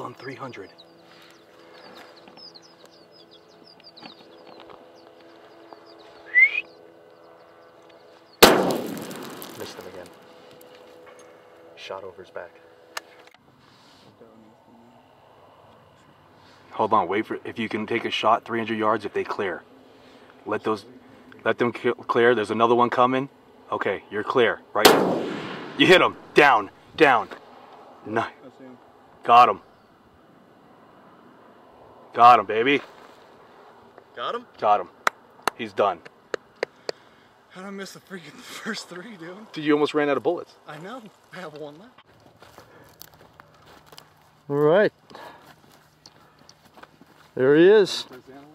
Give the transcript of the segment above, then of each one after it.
on 300. Missed him again. Shot over his back. Hold on, wait for, if you can take a shot 300 yards if they clear. Let them clear. There's another one coming. Okay, you're clear, right? You hit him. Down, down. Nice. Got him. Got him, baby. Got him? Got him. He's done. How'd I miss the freaking first three, dude? Dude, you almost ran out of bullets. I know. I have one left. All right. There he is.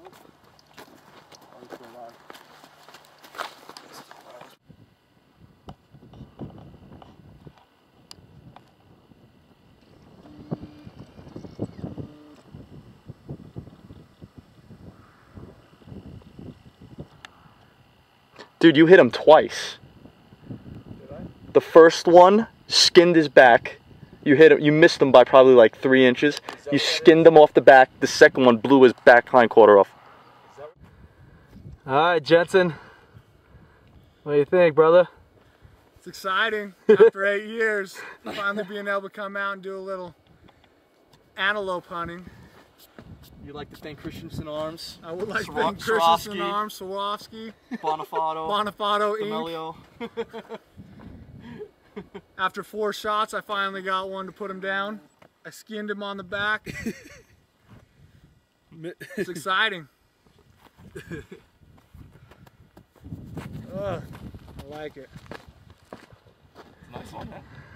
Dude, you hit him twice. Did I? The first one skinned his back. You hit him. You missed him by probably like 3 inches. You skinned him off the back. The second one blew his back hind quarter off. All right, Jensen. What do you think, brother? It's exciting. After 8 years, finally being able to come out and do a little antelope hunting. You'd like to thank Christensen Arms. I would like to thank Christensen Arms, Swarovski, Bonifato, Inc. After 4 shots, I finally got one to put him down. I skinned him on the back. It's exciting. I like it. Nice one, man.